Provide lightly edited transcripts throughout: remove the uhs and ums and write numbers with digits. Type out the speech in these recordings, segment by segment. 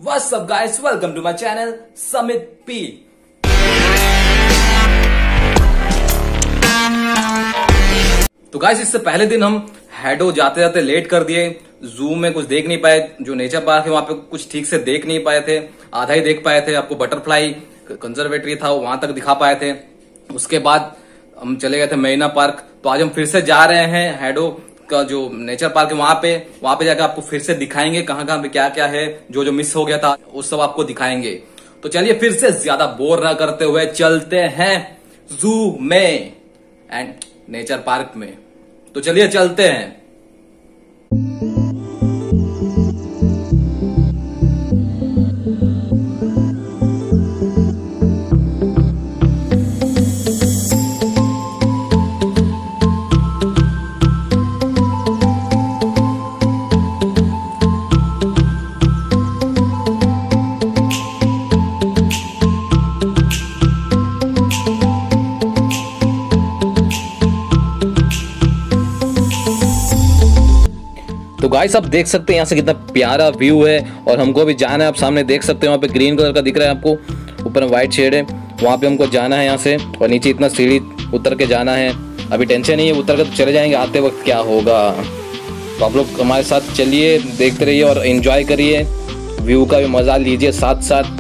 What's up guys, welcome to my channel Samit P। तो guys इससे पहले दिन हम हैडो जाते जाते लेट कर दिए, जू में कुछ देख नहीं पाए, जो नेचर पार्क है वहां पे कुछ ठीक से देख नहीं पाए थे, आधा ही देख पाए थे। आपको बटरफ्लाई कंजर्वेटरी था वहां तक दिखा पाए थे। उसके बाद हम चले गए थे मरीना पार्क। तो आज हम फिर से जा रहे हैं हैडो का जो नेचर पार्क है वहां पे जाकर आपको फिर से दिखाएंगे कहाँ कहाँ पे क्या क्या है, जो जो मिस हो गया था वो सब आपको दिखाएंगे। तो चलिए फिर से ज्यादा बोर ना करते हुए चलते हैं जू में एंड नेचर पार्क में। तो चलिए चलते हैं। तो गाइस आप देख सकते हैं यहाँ से कितना प्यारा व्यू है और हमको अभी जाना है। आप सामने देख सकते हैं वहाँ पे ग्रीन कलर का दिख रहा है आपको, ऊपर व्हाइट शेड है, वहाँ पे हमको जाना है यहाँ से। और नीचे इतना सीढ़ी उतर के जाना है। अभी टेंशन नहीं है, उतर के तो चले जाएंगे, आते वक्त क्या होगा। तो आप लोग हमारे साथ चलिए, देखते रहिए और एंजॉय करिए, व्यू का भी मजा लीजिए साथ साथ।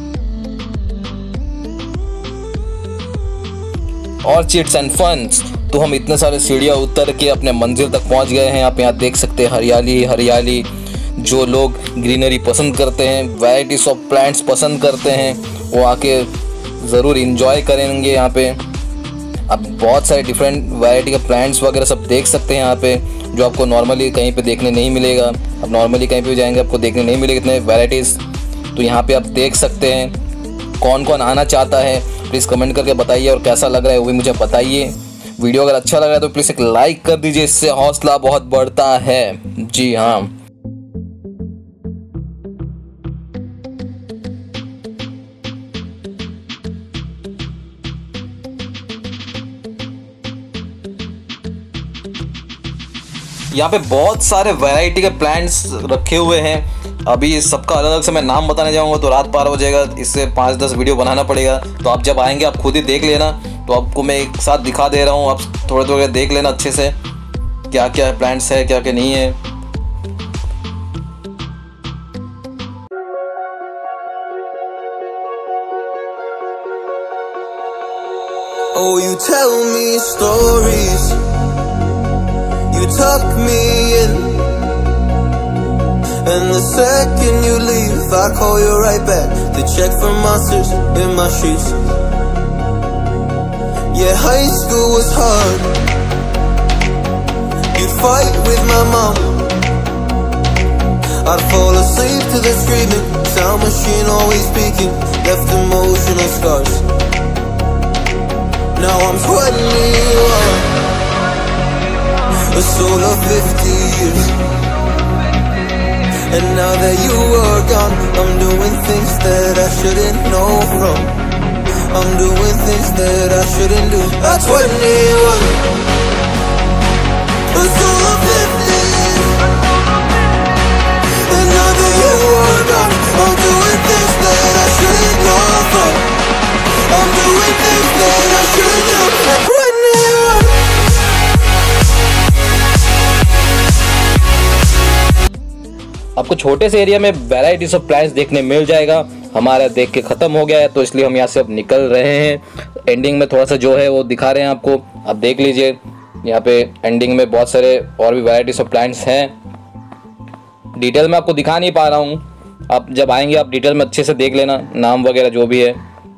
और चिट्स एंड फन्स। तो हम इतने सारे सीढ़ियाँ उतर के अपने मंजिल तक पहुंच गए हैं। आप यहाँ देख सकते हैं हरियाली हरियाली। जो लोग ग्रीनरी पसंद करते हैं, वैराइटीज ऑफ प्लांट्स पसंद करते हैं, वो आके ज़रूर इंजॉय करेंगे यहाँ पे। आप बहुत सारे डिफरेंट वैरायटी के प्लांट्स वगैरह सब देख सकते हैं यहाँ पे, जो आपको नॉर्मली कहीं पे देखने नहीं मिलेगा। आप नॉर्मली कहीं पे भी जाएंगे आपको देखने नहीं मिलेगा इतने वैराइटीज़। तो यहाँ पे आप देख सकते हैं। कौन कौन आना चाहता है प्लीज़ कमेंट करके बताइए, और कैसा लग रहा है वो भी मुझे बताइए। वीडियो अगर अच्छा लग रहा है तो प्लीज़ एक लाइक कर दीजिए, इससे हौसला बहुत बढ़ता है। जी हाँ। यहाँ पे बहुत सारे वैरायटी के प्लांट्स रखे हुए हैं। अभी सबका अलग अलग से मैं नाम बताने जाऊँगा तो रात पार हो जाएगा, इससे 5-10 वीडियो बनाना पड़ेगा। तो आप जब आएंगे आप खुद ही देख लेना। तो आपको मैं एक साथ दिखा दे रहा हूँ, आप थोड़े थोड़े देख लेना अच्छे से क्या क्या प्लांट्स है क्या क्या नहीं है। Oh, you tell me stories, you tuck me in, and the second you leave I call you right back to check for monsters in my sheets. Yeah, high school was hard. You'd fight with my mom. I'd fall asleep to the screaming, sound machine always speaking, left emotional scars. Now I'm 21, a soul of 50 years. And now that you are gone, I'm doing things that I shouldn't know from. I'm doing things that I shouldn't do. At 21, a soul of 50. And now that you are gone, I'm doing things that I shouldn't know from. I'm doing things that I shouldn't do. At 21. आपको छोटे से area में varieties of plants देखने मिल जाएगा। हमारा देख के ख़त्म हो गया है तो इसलिए हम यहाँ से अब निकल रहे हैं। एंडिंग में थोड़ा सा जो है वो दिखा रहे हैं आपको, आप देख लीजिए। यहाँ पे एंडिंग में बहुत सारे और भी वैराइटीज ऑफ प्लांट्स हैं। डिटेल में आपको दिखा नहीं पा रहा हूँ, आप जब आएंगे आप डिटेल में अच्छे से देख लेना, नाम वगैरह जो भी है।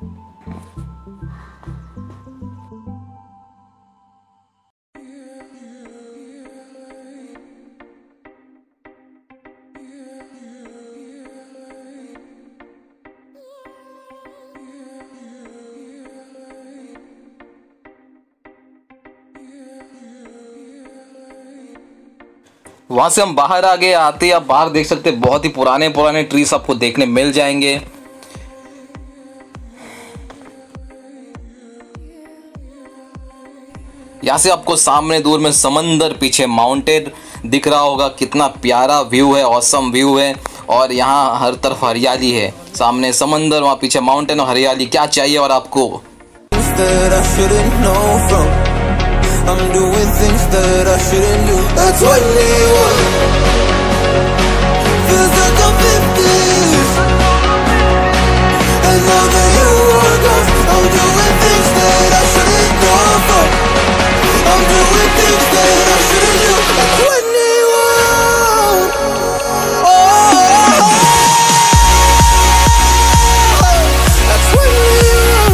वहां से हम बाहर आ गए। आते ही आप बाहर देख सकते हैं बहुत ही पुराने पुराने ट्रीज आपको देखने मिल जाएंगे। यहाँ से आपको सामने दूर में समंदर, पीछे माउंटेन दिख रहा होगा। कितना प्यारा व्यू है, ऑसम व्यू है। और यहाँ हर तरफ हरियाली है, सामने समंदर, वहाँ पीछे माउंटेन और हरियाली। क्या चाहिए और आपको? that I shouldn't know from. I'm doing things that I shouldn't do. That's 21. Feels like I'm 50s. And now that you are gone, I'm doing things that I shouldn't know from. I'm doing things that I shouldn't do. At 21. Oh, at 21.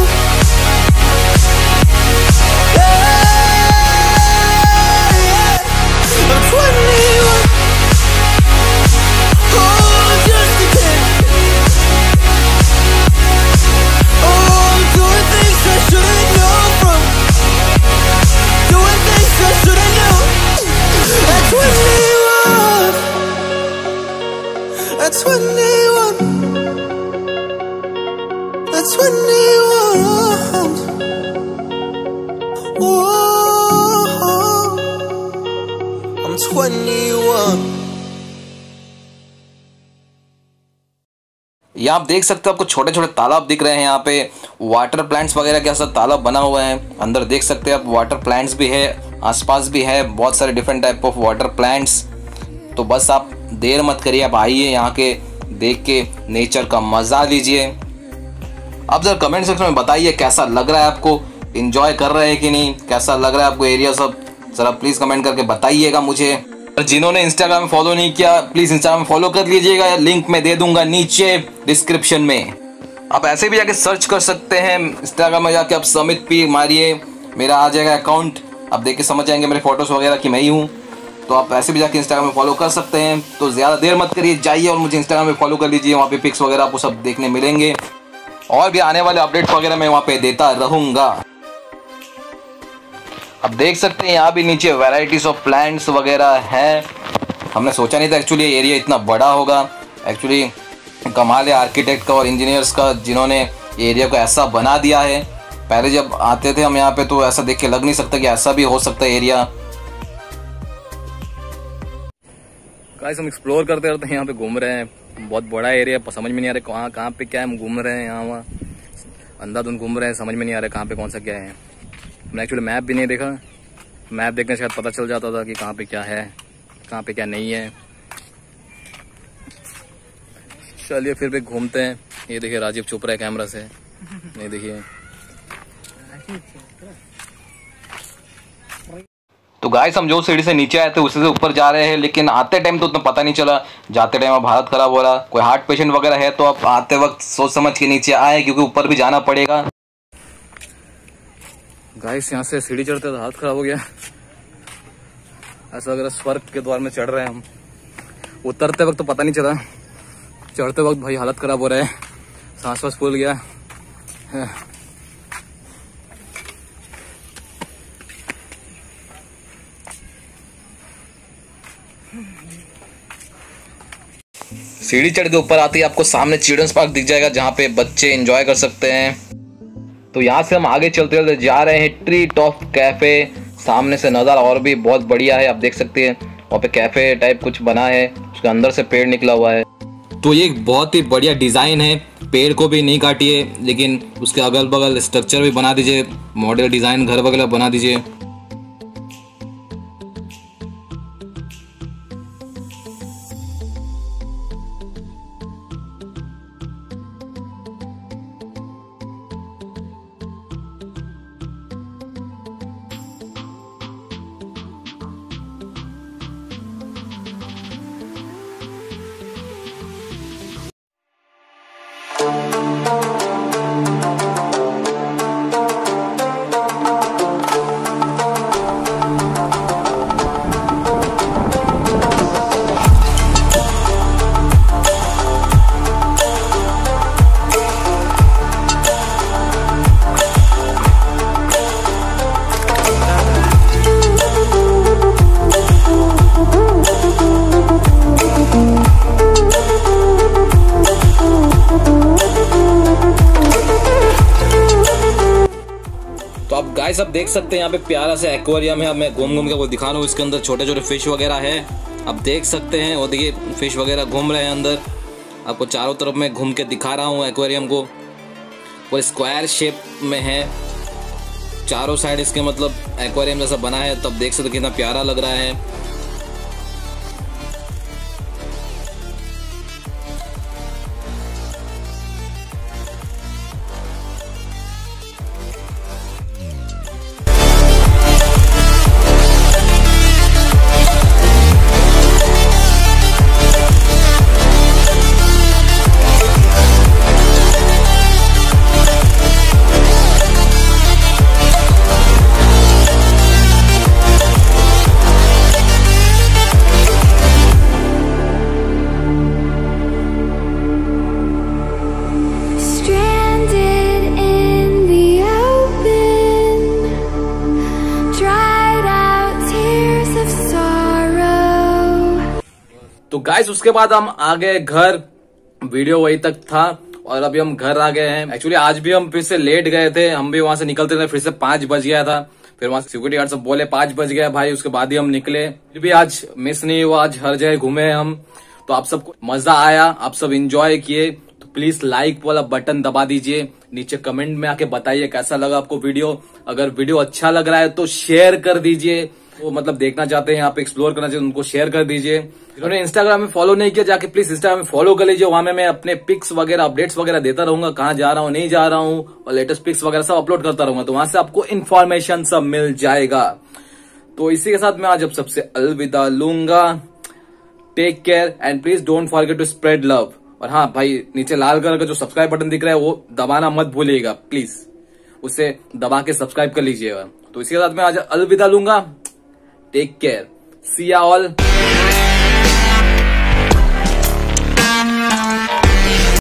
I'm 21. Oh, I'm just a kid. Oh, I'm doing things I shouldn't know from. Doing things I shouldn't know. At 21. At 21. At 21. Oh, I'm 21. ये आप देख सकते हो, आपको छोटे छोटे तालाब दिख रहे हैं। यहाँ पे वाटर प्लांट्स वगैरह के साथ तालाब बना हुआ है। अंदर देख सकते हैं आप, वाटर प्लांट्स भी है, आसपास भी है बहुत सारे different type of water plants. तो बस आप देर मत करिए, आप आइए यहाँ के, देख के नेचर का मज़ा लीजिए। आप ज़रा कमेंट सेक्शन में बताइए कैसा लग रहा है आपको, एंजॉय कर रहे हैं कि नहीं, कैसा लग रहा है आपको एरिया सब, ज़रा प्लीज़ कमेंट करके बताइएगा मुझे। और जिन्होंने इंस्टाग्राम में फॉलो नहीं किया, प्लीज़ इंस्टाग्राम में फॉलो कर लीजिएगा, लिंक मैं दे दूंगा नीचे डिस्क्रिप्शन में। आप ऐसे भी जाके सर्च कर सकते हैं इंस्टाग्राम में जाके, आप समित पी मारिए, मेरा आ जाएगा अकाउंट, आप देख के समझ जाएंगे मेरे फोटोज़ वगैरह कि मैं ही हूँ। तो आप ऐसे भी जाके इंस्टाग्राम में फॉलो कर सकते हैं। तो ज़्यादा देर मत करिए, जाइए और मुझे इंस्टाग्राम में फॉलो कर लीजिए, वहाँ पे पिक्स वगैरह आपको सब देखने मिलेंगे और भी आने वाले अपडेट्स वगैरह मैं वहाँ पे देता रहूँगा। अब देख सकते हैं यहाँ भी नीचे वैरायटीज ऑफ प्लांट्स वगैरह हैं। हमने सोचा नहीं था एक्चुअली ये एरिया इतना बड़ा होगा। एक्चुअली कमाल है आर्किटेक्ट का और इंजीनियर्स का, जिन्होंने ये एरिया को ऐसा बना दिया है। पहले जब आते थे हम यहाँ पे तो ऐसा देख के लग नहीं सकता कि ऐसा भी हो सकता है एरिया। गाइस हम एक्सप्लोर करते रहते हैं, यहाँ पे घूम रहे हैं, बहुत बड़ा एरिया, समझ में नहीं आ रहा कहाँ पे क्या है। हम घूम रहे हैं यहाँ वहाँ, अंधाधुंध घूम रहे हैं, समझ में नहीं आ रहा कहाँ पे कौन सा क्या है। हमने एक्चुअली मैप भी नहीं देखा, मैप देखने से शायद पता चल जाता था कि कहाँ पे क्या है, कहाँ पे क्या नहीं है। चलिए फिर भी घूमते हैं। ये देखिए राजीव छुप रहा है कैमरा से, ये देखिए। तो गाइस हम जो सीढ़ी से नीचे आए थे उसी से ऊपर जा रहे हैं, लेकिन आते टाइम तो उतना पता नहीं चला, जाते टाइम अब हालत खराब हो रहा। कोई हार्ट पेशेंट वगैरह है तो आप आते वक्त सोच समझ के नीचे आए, क्योंकि ऊपर भी जाना पड़ेगा। गाइस यहाँ से सीढ़ी चढ़ते तो हाथ खराब हो गया, ऐसा लग रहा स्वर्ग के द्वार में चढ़ रहे हैं हम। उतरते वक्त तो पता नहीं चला, चढ़ते वक्त भाई हालत खराब हो रहा है, सांस वास फूल गया। सीढ़ी चढ़ के ऊपर आते ही आपको सामने चिल्ड्रंस पार्क दिख जाएगा, जहाँ पे बच्चे एंजॉय कर सकते हैं। तो यहाँ से हम आगे चलते चलते जा रहे हैं ट्री टॉप कैफे। सामने से नज़ारा और भी बहुत बढ़िया है, आप देख सकते हैं वहाँ पे कैफे टाइप कुछ बना है, उसके अंदर से पेड़ निकला हुआ है। तो ये एक बहुत ही बढ़िया डिज़ाइन है, पेड़ को भी नहीं काटिए, लेकिन उसके अगल बगल स्ट्रक्चर भी बना दीजिए, मॉडल डिज़ाइन घर वगैरह बना दीजिए। गाइस आप देख सकते हैं यहाँ पे प्यारा सा एक्वेरियम है। अब मैं घूम घूम के वो दिखा रहा हूँ, इसके अंदर छोटे छोटे फिश वगैरह है, आप देख सकते हैं। और देखिए फिश वगैरह घूम रहे हैं अंदर, आपको चारों तरफ मैं घूम के दिखा रहा हूँ एक्वेरियम को। वो स्क्वायर शेप में है, चारों साइड इसके मतलब एक्वेरियम जैसा बना है, तब देख सकते कितना प्यारा लग रहा है। तो गाइस उसके बाद हम आ गए घर, वीडियो वही तक था और अभी हम घर आ गए हैं। एक्चुअली आज भी हम फिर से लेट गए थे, हम भी वहां से निकलते थे फिर से 5 बज गया था। फिर वहां से सिक्योरिटी गार्ड सब बोले 5 बज गया भाई, उसके बाद ही हम निकले। फिर भी आज मिस नहीं हुआ, आज हर जगह घूमे हम। तो आप सबको मजा आया, आप सब इंजॉय किए, तो प्लीज लाइक वाला बटन दबा दीजिए। नीचे कमेंट में आके बताइए कैसा लगा आपको वीडियो। अगर वीडियो अच्छा लग रहा है तो शेयर कर दीजिए। वो मतलब देखना चाहते हैं, आप एक्सप्लोर करना चाहते हैं, उनको शेयर कर दीजिए। जिन्होंने इंस्टाग्राम में फॉलो नहीं किया जाके प्लीज इंस्टाग्राम में फॉलो कर लीजिए। वहां में मैं अपने पिक्स वगैरह अपडेट्स वगैरह देता रहूंगा, कहाँ जा रहा हूँ नहीं जा रहा हूँ, और लेटेस्ट पिक्स वगैरह सब अपलोड करता रहूंगा। तो वहां से आपको इन्फॉर्मेशन सब मिल जाएगा। तो इसी के साथ मैं आज अब सबसे अलविदा लूंगा। Take care and please don't forget to spread love. और हाँ भाई, नीचे लाल कलर का जो सब्सक्राइब बटन दिख रहा है वो दबाना मत भूलिएगा प्लीज, उसे दबा के सब्सक्राइब कर लीजिएगा। तो इसी के साथ मैं आज अलविदा लूंगा। टेक केयर, सी या ऑल।